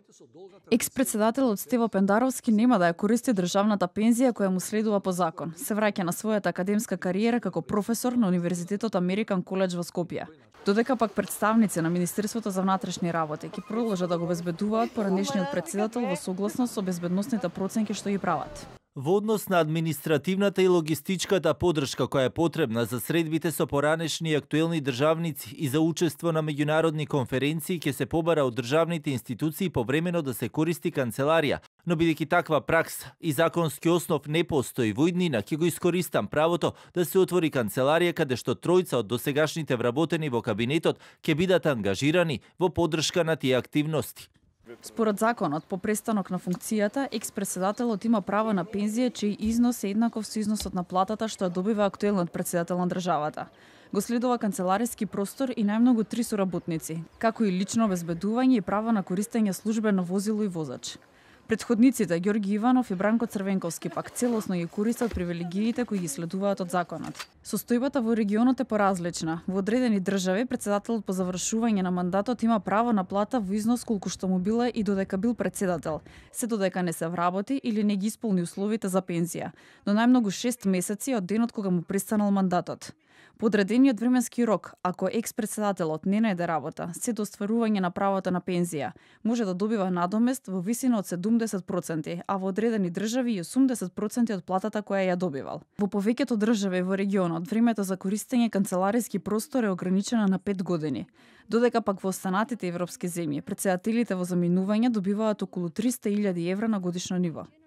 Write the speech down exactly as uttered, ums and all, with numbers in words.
Екс-председателот Стево Пендаровски нема да ја користи државната пензија која му следува по закон. Се враќа на својата академска кариера како професор на Универзитетот Американ Коледж во Скопје. Додека пак представници на Министерството за внатрешни работи ќе продолжат да го безбедуваат поранешниот председател во согласност со безбедносните проценки што ги прават. Во однос на административната и логистичката подршка која е потребна за средбите со поранешни и актуелни државници и за учество на меѓународни конференции ќе се побара од државните институции повремено да се користи канцеларија, но бидејќи таква пракса и законски основ не постои во иднина, ќе го искористам правото да се отвори канцеларија каде што тројца од досегашните вработени во кабинетот ќе бидат ангажирани во поддршка на тие активности. Според законот, по престанок на функцијата, екс-председателот има право на пензија чиј износ е еднаков со износот на платата што ја добива актуелниот председател на државата. Го следува канцелариски простор и најмногу три соработници, како и лично обезбедување и право на користење службено возило и возач. Предходниците Ѓорги Иванов и Бранко Црвенковски пак целосно ги користат привилегиите кои ги следуваат од законот. Состојбата во регионот е поразлична. Во одредени држави председателот по завршување на мандатот има право на плата во износ колку што му била и додека бил председател, се додека не се вработи или не ги исполни условите за пензија, но најмногу шест месеци од денот кога му престанал мандатот. По одредениот временски рок, ако екс-председателот не најде работа, се до остварување на правото на пензија, може да добива надомест во висина од седумдесет проценти, а во одредени држави и осумдесет проценти од платата која ја добивал. Во повеќето држави во регионот, времето за користење канцелариски простор е ограничено на пет години, додека пак во останатите европски земји, председателите во заминување добиваат околу триста илјади евра на годишно ниво.